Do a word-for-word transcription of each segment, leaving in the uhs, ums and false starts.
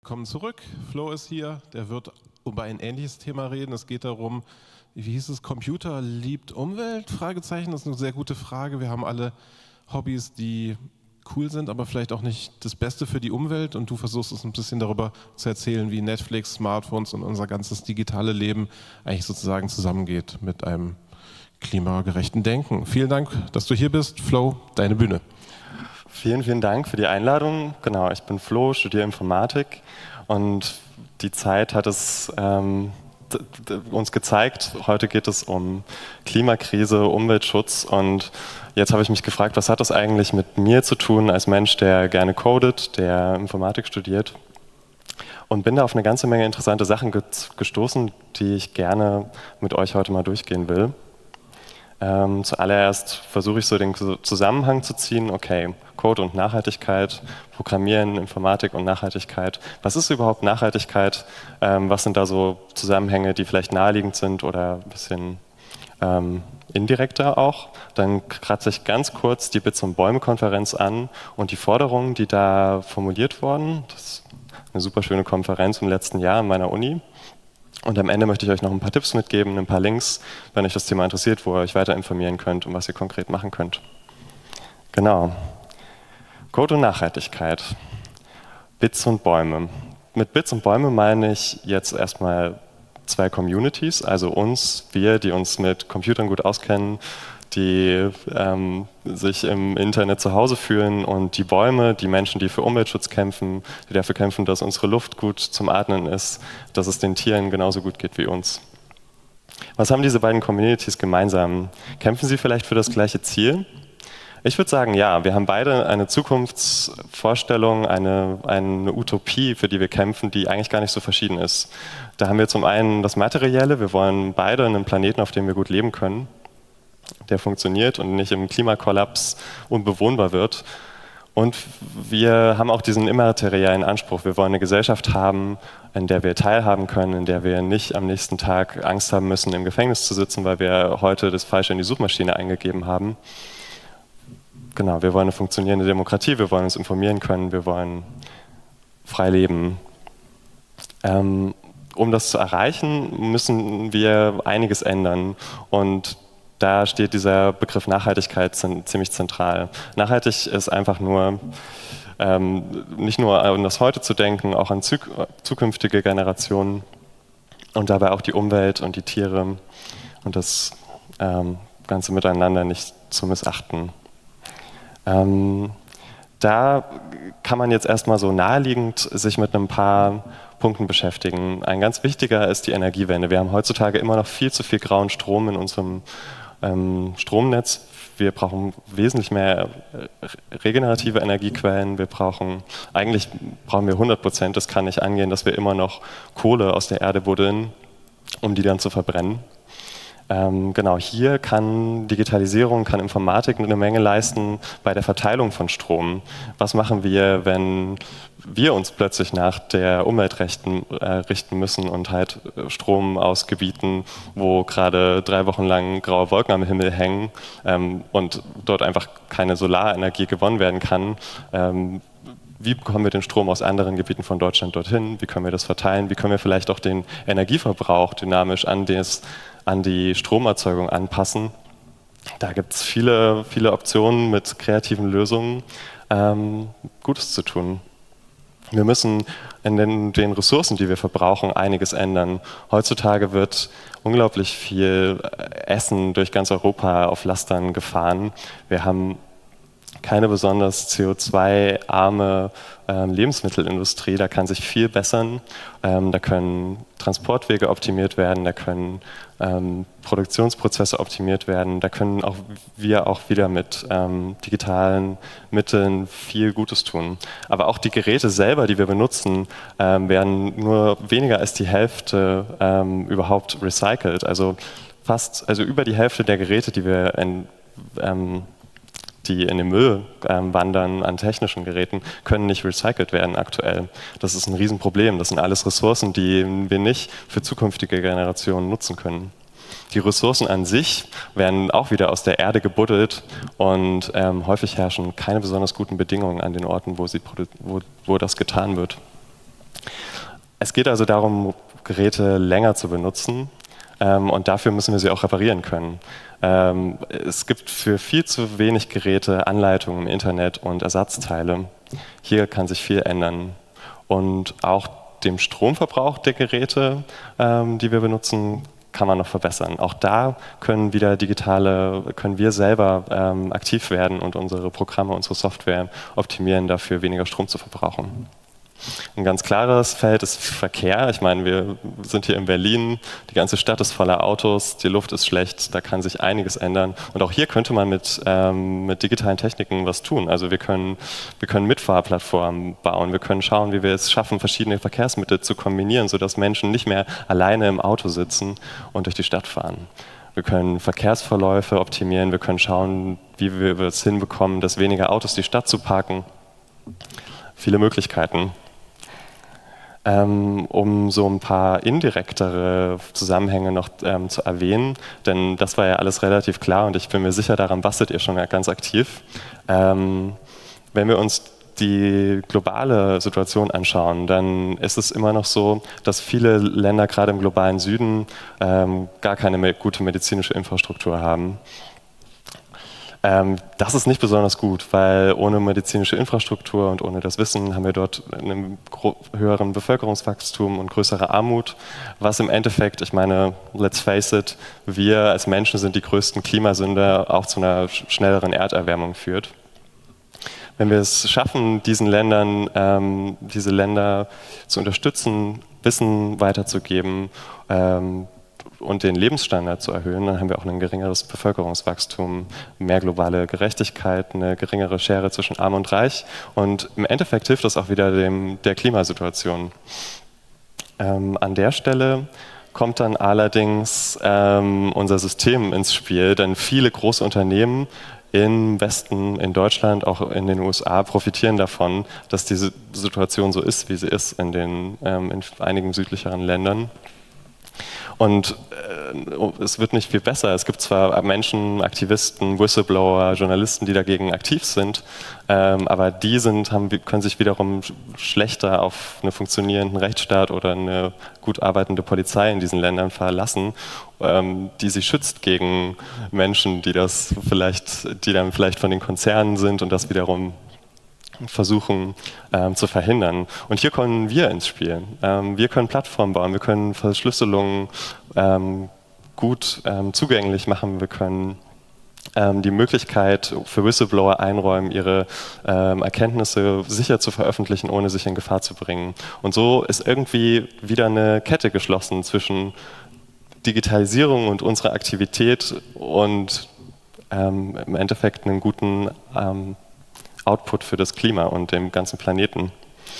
willkommen zurück. Flo ist hier, der wird über ein ähnliches Thema reden. Es geht darum, wie hieß es, Computer liebt Umwelt? Fragezeichen, das ist eine sehr gute Frage. Wir haben alle Hobbys, die cool sind, aber vielleicht auch nicht das Beste für die Umwelt. Und du versuchst uns ein bisschen darüber zu erzählen, wie Netflix, Smartphones und unser ganzes digitale Leben eigentlich sozusagen zusammengeht mit einem klimagerechten Denken. Vielen Dank, dass du hier bist. Flo, deine Bühne. Vielen, vielen Dank für die Einladung. Genau, ich bin Flo, studiere Informatik und die Zeit hat es ähm, uns gezeigt. Heute geht es um Klimakrise, Umweltschutz und jetzt habe ich mich gefragt, was hat das eigentlich mit mir zu tun als Mensch, der gerne codet, der Informatik studiert, und bin da auf eine ganze Menge interessante Sachen gestoßen, die ich gerne mit euch heute mal durchgehen will. Ähm, zuallererst versuche ich so den Zusammenhang zu ziehen, okay, Code und Nachhaltigkeit, Programmieren, Informatik und Nachhaltigkeit. Was ist überhaupt Nachhaltigkeit? Ähm, was sind da so Zusammenhänge, die vielleicht naheliegend sind oder ein bisschen ähm, indirekter auch? Dann kratze ich ganz kurz die Bits- und Bäume-Konferenz an und die Forderungen, die da formuliert wurden. Das ist eine super schöne Konferenz im letzten Jahr an meiner Uni. Und am Ende möchte ich euch noch ein paar Tipps mitgeben, ein paar Links, wenn euch das Thema interessiert, wo ihr euch weiter informieren könnt und was ihr konkret machen könnt. Genau. Code und Nachhaltigkeit. Bits und Bäume. Mit Bits und Bäume meine ich jetzt erstmal zwei Communities, also uns, wir, die uns mit Computern gut auskennen, die ähm, sich im Internet zu Hause fühlen, und die Bäume, die Menschen, die für Umweltschutz kämpfen, die dafür kämpfen, dass unsere Luft gut zum Atmen ist, dass es den Tieren genauso gut geht wie uns. Was haben diese beiden Communities gemeinsam? Kämpfen sie vielleicht für das gleiche Ziel? Ich würde sagen, ja, wir haben beide eine Zukunftsvorstellung, eine, eine Utopie, für die wir kämpfen, die eigentlich gar nicht so verschieden ist. Da haben wir zum einen das Materielle, wir wollen beide einen Planeten, auf dem wir gut leben können, der funktioniert und nicht im Klimakollaps unbewohnbar wird. Und wir haben auch diesen immateriellen Anspruch. Wir wollen eine Gesellschaft haben, in der wir teilhaben können, in der wir nicht am nächsten Tag Angst haben müssen, im Gefängnis zu sitzen, weil wir heute das Falsche in die Suchmaschine eingegeben haben. Genau, wir wollen eine funktionierende Demokratie, wir wollen uns informieren können, wir wollen frei leben. Ähm, um das zu erreichen, müssen wir einiges ändern. Und da steht dieser Begriff Nachhaltigkeit ziemlich zentral. Nachhaltig ist einfach nur, ähm, nicht nur an das Heute zu denken, auch an zukünftige Generationen und dabei auch die Umwelt und die Tiere und das ähm, Ganze miteinander nicht zu missachten. Ähm, da kann man jetzt erstmal so naheliegend sich mit ein paar Punkten beschäftigen. Ein ganz wichtiger ist die Energiewende. Wir haben heutzutage immer noch viel zu viel grauen Strom in unserem ähm, Stromnetz. Wir brauchen wesentlich mehr regenerative Energiequellen. Wir brauchen, eigentlich brauchen wir hundert Prozent. Das kann nicht angehen, dass wir immer noch Kohle aus der Erde buddeln, um die dann zu verbrennen. Ähm, genau, hier kann Digitalisierung, kann Informatik eine Menge leisten bei der Verteilung von Strom. Was machen wir, wenn wir uns plötzlich nach der Umweltrechten äh, richten müssen und halt Strom aus Gebieten, wo gerade drei Wochen lang graue Wolken am Himmel hängen ähm, und dort einfach keine Solarenergie gewonnen werden kann? Ähm, Wie bekommen wir den Strom aus anderen Gebieten von Deutschland dorthin? Wie können wir das verteilen? Wie können wir vielleicht auch den Energieverbrauch dynamisch an, des, an die Stromerzeugung anpassen? Da gibt es viele, viele Optionen mit kreativen Lösungen, ähm, Gutes zu tun. Wir müssen in den, den Ressourcen, die wir verbrauchen, einiges ändern. Heutzutage wird unglaublich viel Essen durch ganz Europa auf Lastern gefahren. Wir haben keine besonders C O zwei arme ähm, Lebensmittelindustrie, da kann sich viel bessern. Ähm, da können Transportwege optimiert werden, da können ähm, Produktionsprozesse optimiert werden, da können auch wir auch wieder mit ähm, digitalen Mitteln viel Gutes tun. Aber auch die Geräte selber, die wir benutzen, ähm, werden nur weniger als die Hälfte ähm, überhaupt recycelt. Also fast, also über die Hälfte der Geräte, die wir in, ähm, die in den Müll ähm, wandern an technischen Geräten, können nicht recycelt werden aktuell. Das ist ein Riesenproblem. Das sind alles Ressourcen, die wir nicht für zukünftige Generationen nutzen können. Die Ressourcen an sich werden auch wieder aus der Erde gebuddelt und ähm, häufig herrschen keine besonders guten Bedingungen an den Orten, wo, sie, wo, wo das getan wird. Es geht also darum, Geräte länger zu benutzen, ähm, und dafür müssen wir sie auch reparieren können. Ähm, es gibt für viel zu wenig Geräte Anleitungen im Internet und Ersatzteile. Hier kann sich viel ändern. Und auch dem Stromverbrauch der Geräte, ähm, die wir benutzen, kann man noch verbessern. Auch da können wieder digitale, können wir selber ähm, aktiv werden und unsere Programme, unsere Software optimieren, dafür weniger Strom zu verbrauchen. Ein ganz klares Feld ist Verkehr. Ich meine, wir sind hier in Berlin, die ganze Stadt ist voller Autos, die Luft ist schlecht, da kann sich einiges ändern. Und auch hier könnte man mit, ähm, mit digitalen Techniken was tun. Also wir können, wir können Mitfahrplattformen bauen, wir können schauen, wie wir es schaffen, verschiedene Verkehrsmittel zu kombinieren, sodass Menschen nicht mehr alleine im Auto sitzen und durch die Stadt fahren. Wir können Verkehrsverläufe optimieren, wir können schauen, wie wir es hinbekommen, dass weniger Autos die Stadt zu parken. Viele Möglichkeiten. Ähm, um so ein paar indirektere Zusammenhänge noch ähm, zu erwähnen, denn das war ja alles relativ klar und ich bin mir sicher, daran bastelt ihr schon ganz aktiv. Ähm, wenn wir uns die globale Situation anschauen, dann ist es immer noch so, dass viele Länder, gerade im globalen Süden, ähm, gar keine gute medizinische Infrastruktur haben. Ähm, das ist nicht besonders gut, weil ohne medizinische Infrastruktur und ohne das Wissen haben wir dort einen höheren Bevölkerungswachstum und größere Armut, was im Endeffekt, ich meine, let's face it, wir als Menschen sind die größten Klimasünder, auch zu einer schnelleren Erderwärmung führt. Wenn wir es schaffen, diesen Ländern, ähm, diese Länder zu unterstützen, Wissen weiterzugeben, ähm, und den Lebensstandard zu erhöhen, dann haben wir auch ein geringeres Bevölkerungswachstum, mehr globale Gerechtigkeit, eine geringere Schere zwischen Arm und Reich und im Endeffekt hilft das auch wieder dem, der Klimasituation. Ähm, an der Stelle kommt dann allerdings ähm, unser System ins Spiel, denn viele große Unternehmen im Westen, in Deutschland, auch in den U S A profitieren davon, dass diese Situation so ist, wie sie ist in, den, ähm, in einigen südlicheren Ländern. Und äh, es wird nicht viel besser. Es gibt zwar Menschen, Aktivisten, Whistleblower, Journalisten, die dagegen aktiv sind, ähm, aber die sind, haben, können sich wiederum schlechter auf einen funktionierenden Rechtsstaat oder eine gut arbeitende Polizei in diesen Ländern verlassen, ähm, die sie schützt gegen Menschen, die das vielleicht, die dann vielleicht von den Konzernen sind und das wiederum versuchen ähm, zu verhindern. Und hier kommen wir ins Spiel. Ähm, wir können Plattformen bauen, wir können Verschlüsselungen ähm, gut ähm, zugänglich machen, wir können ähm, die Möglichkeit für Whistleblower einräumen, ihre ähm, Erkenntnisse sicher zu veröffentlichen, ohne sich in Gefahr zu bringen. Und so ist irgendwie wieder eine Kette geschlossen zwischen Digitalisierung und unserer Aktivität und ähm, im Endeffekt einen guten ähm, Output für das Klima und dem ganzen Planeten.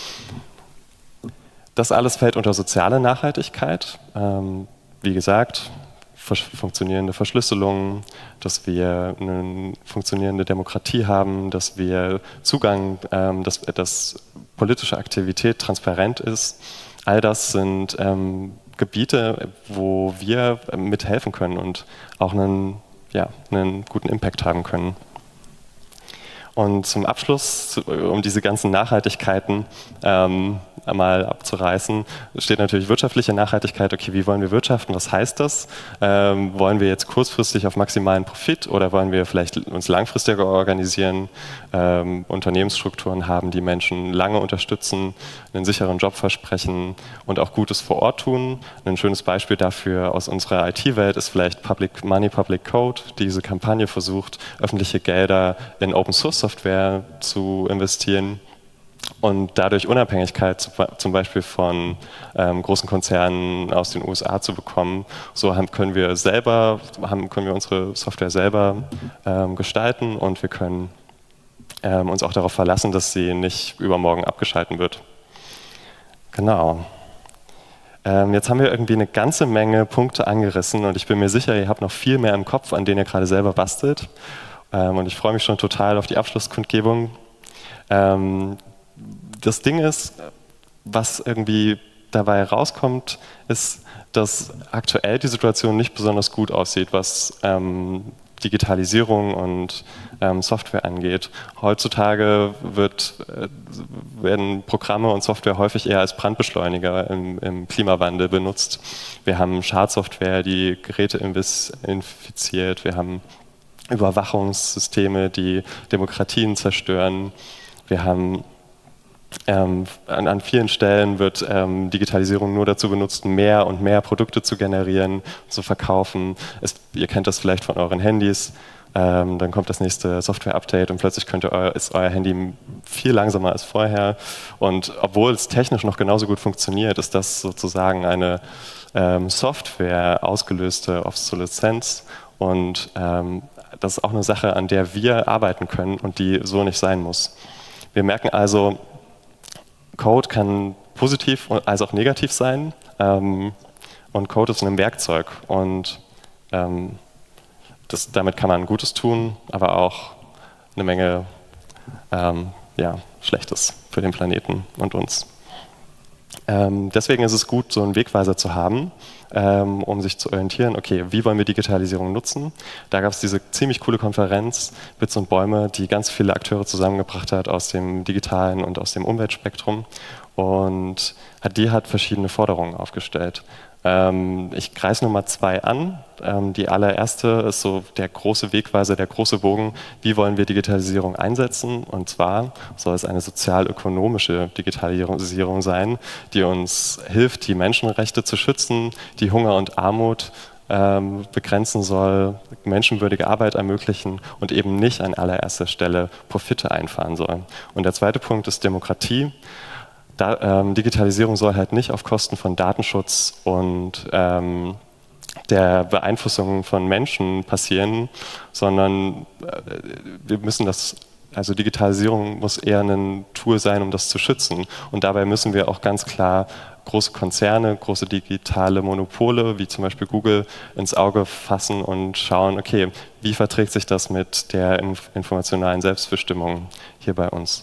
Das alles fällt unter soziale Nachhaltigkeit. Ähm, wie gesagt, funktionierende Verschlüsselung, dass wir eine funktionierende Demokratie haben, dass wir Zugang, ähm, dass, dass politische Aktivität transparent ist. All das sind ähm, Gebiete, wo wir mithelfen können und auch einen, ja, einen guten Impact haben können. Und zum Abschluss, um diese ganzen Nachhaltigkeiten ähm, einmal abzureißen, steht natürlich wirtschaftliche Nachhaltigkeit. Okay, wie wollen wir wirtschaften? Was heißt das? Ähm, wollen wir jetzt kurzfristig auf maximalen Profit oder wollen wir vielleicht uns langfristiger organisieren, ähm, Unternehmensstrukturen haben, die Menschen lange unterstützen, einen sicheren Job versprechen und auch Gutes vor Ort tun? Ein schönes Beispiel dafür aus unserer I T-Welt ist vielleicht Public Money, Public Code. Diese Kampagne versucht, öffentliche Gelder in Open-Source-Software zu investieren und dadurch Unabhängigkeit zum Beispiel von ähm, großen Konzernen aus den U S A zu bekommen. So haben, können wir selber, haben, können wir unsere Software selber ähm, gestalten und wir können ähm, uns auch darauf verlassen, dass sie nicht übermorgen abgeschalten wird. Genau. Ähm, jetzt haben wir irgendwie eine ganze Menge Punkte angerissen und ich bin mir sicher, ihr habt noch viel mehr im Kopf, an denen ihr gerade selber bastelt. Ähm, und ich freue mich schon total auf die Abschlusskundgebung. Ähm, Das Ding ist, was irgendwie dabei rauskommt, ist, dass aktuell die Situation nicht besonders gut aussieht, was ähm, Digitalisierung und ähm, Software angeht. Heutzutage wird, äh, werden Programme und Software häufig eher als Brandbeschleuniger im, im Klimawandel benutzt. Wir haben Schadsoftware, die Geräte infiziert, wir haben Überwachungssysteme, die Demokratien zerstören. Wir haben ähm, an, an vielen Stellen wird ähm, Digitalisierung nur dazu benutzt, mehr und mehr Produkte zu generieren, zu verkaufen. Es, ihr kennt das vielleicht von euren Handys. Ähm, dann kommt das nächste Software-Update und plötzlich könnt ihr euer, ist euer Handy viel langsamer als vorher. Und obwohl es technisch noch genauso gut funktioniert, ist das sozusagen eine ähm, Software ausgelöste Obsoleszenz. Und ähm, das ist auch eine Sache, an der wir arbeiten können und die so nicht sein muss. Wir merken also, Code kann positiv als auch negativ sein. Ähm, und Code ist ein Werkzeug. Und ähm, das, damit kann man Gutes tun, aber auch eine Menge ähm, ja, Schlechtes für den Planeten und uns. Ähm, deswegen ist es gut, so einen Wegweiser zu haben, ähm, um sich zu orientieren, okay, wie wollen wir Digitalisierung nutzen? Da gab es diese ziemlich coole Konferenz, Bits und Bäume, die ganz viele Akteure zusammengebracht hat aus dem digitalen und aus dem Umweltspektrum und hat, die hat verschiedene Forderungen aufgestellt. Ähm, ich kreise Nummer zwei an. Ähm, die allererste ist so der große Wegweiser, der große Bogen. Wie wollen wir Digitalisierung einsetzen? Und zwar soll es eine sozial-ökonomische Digitalisierung sein, die uns hilft, die Menschenrechte zu schützen, die Hunger und Armut ähm, begrenzen soll, menschenwürdige Arbeit ermöglichen und eben nicht an allererster Stelle Profite einfahren soll. Und der zweite Punkt ist Demokratie. Da, ähm, Digitalisierung soll halt nicht auf Kosten von Datenschutz und ähm, der Beeinflussung von Menschen passieren, sondern äh, wir müssen das, also Digitalisierung muss eher ein Tool sein, um das zu schützen. Und dabei müssen wir auch ganz klar große Konzerne, große digitale Monopole, wie zum Beispiel Google, ins Auge fassen und schauen, okay, wie verträgt sich das mit der informationalen Selbstbestimmung hier bei uns?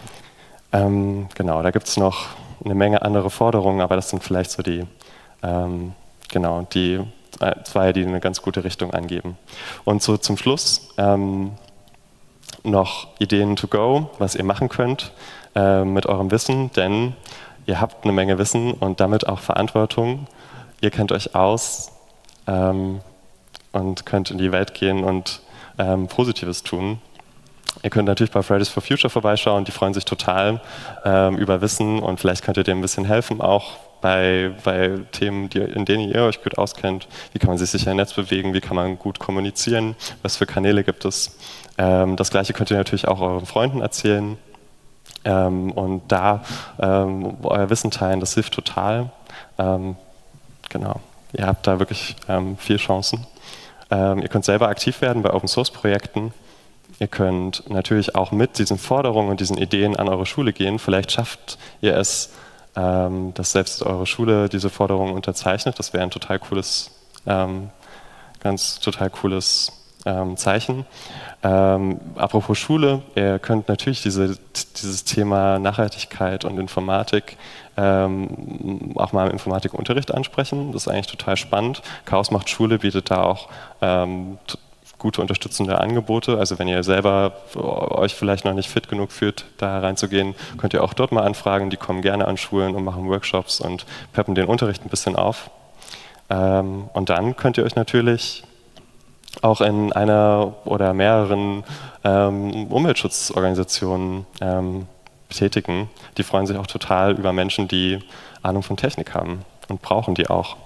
Ähm, genau, da gibt es noch eine Menge andere Forderungen, aber das sind vielleicht so die, ähm, genau, die äh, zwei, die eine ganz gute Richtung angeben. Und so zum Schluss ähm, noch Ideen to go, was ihr machen könnt äh, mit eurem Wissen, denn ihr habt eine Menge Wissen und damit auch Verantwortung. Ihr kennt euch aus ähm, und könnt in die Welt gehen und ähm, Positives tun. Ihr könnt natürlich bei Fridays for Future vorbeischauen, die freuen sich total ähm, über Wissen und vielleicht könnt ihr dem ein bisschen helfen, auch bei, bei Themen, die, in denen ihr euch gut auskennt. Wie kann man sich sicher im Netz bewegen, wie kann man gut kommunizieren, was für Kanäle gibt es. Ähm, das Gleiche könnt ihr natürlich auch euren Freunden erzählen ähm, und da ähm, euer Wissen teilen, das hilft total. Ähm, genau, ihr habt da wirklich ähm, viel Chancen. Ähm, ihr könnt selber aktiv werden bei Open-Source-Projekten. Ihr könnt natürlich auch mit diesen Forderungen und diesen Ideen an eure Schule gehen. Vielleicht schafft ihr es, ähm, dass selbst eure Schule diese Forderungen unterzeichnet. Das wäre ein total cooles, ähm, ganz total cooles ähm, Zeichen. Ähm, apropos Schule, ihr könnt natürlich diese, dieses Thema Nachhaltigkeit und Informatik ähm, auch mal im Informatikunterricht ansprechen. Das ist eigentlich total spannend. Chaos macht Schule bietet da auch ähm, gute unterstützende Angebote. Also wenn ihr selber euch vielleicht noch nicht fit genug fühlt, da reinzugehen, könnt ihr auch dort mal anfragen. Die kommen gerne an Schulen und machen Workshops und peppen den Unterricht ein bisschen auf. Ähm, und dann könnt ihr euch natürlich auch in einer oder mehreren ähm, Umweltschutzorganisationen ähm, betätigen. Die freuen sich auch total über Menschen, die Ahnung von Technik haben und brauchen die auch.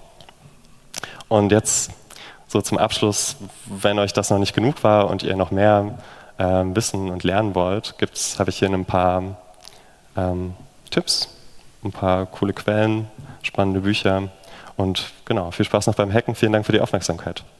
Und jetzt so zum Abschluss, wenn euch das noch nicht genug war und ihr noch mehr ähm, wissen und lernen wollt, habe ich hier ein paar ähm, Tipps, ein paar coole Quellen, spannende Bücher und genau, viel Spaß noch beim Hacken. Vielen Dank für die Aufmerksamkeit.